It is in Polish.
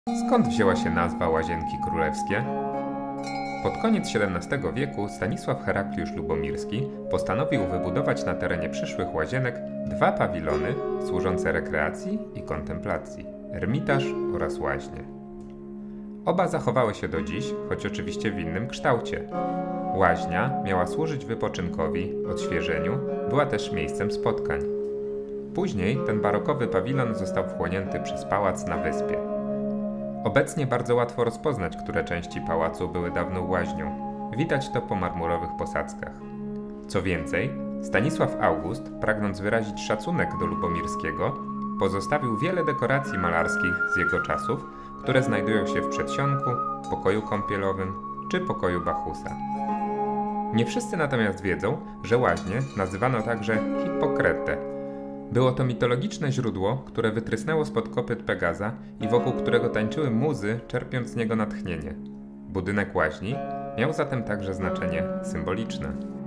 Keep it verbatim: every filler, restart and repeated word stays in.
Skąd wzięła się nazwa Łazienki Królewskie? Pod koniec siedemnastego wieku Stanisław Herakliusz Lubomirski postanowił wybudować na terenie przyszłych łazienek dwa pawilony służące rekreacji i kontemplacji – ermitaż oraz łaźnie. Oba zachowały się do dziś, choć oczywiście w innym kształcie. Łaźnia miała służyć wypoczynkowi, odświeżeniu, była też miejscem spotkań. Później ten barokowy pawilon został wchłonięty przez pałac na wyspie. Obecnie bardzo łatwo rozpoznać, które części pałacu były dawną łaźnią. Widać to po marmurowych posadzkach. Co więcej, Stanisław August, pragnąc wyrazić szacunek do Lubomirskiego, pozostawił wiele dekoracji malarskich z jego czasów, które znajdują się w przedsionku, pokoju kąpielowym czy pokoju Bachusa. Nie wszyscy natomiast wiedzą, że łaźnie nazywano także Hippokretę. Było to mitologiczne źródło, które wytrysnęło spod kopyt Pegaza i wokół którego tańczyły muzy, czerpiąc z niego natchnienie. Budynek łaźni miał zatem także znaczenie symboliczne.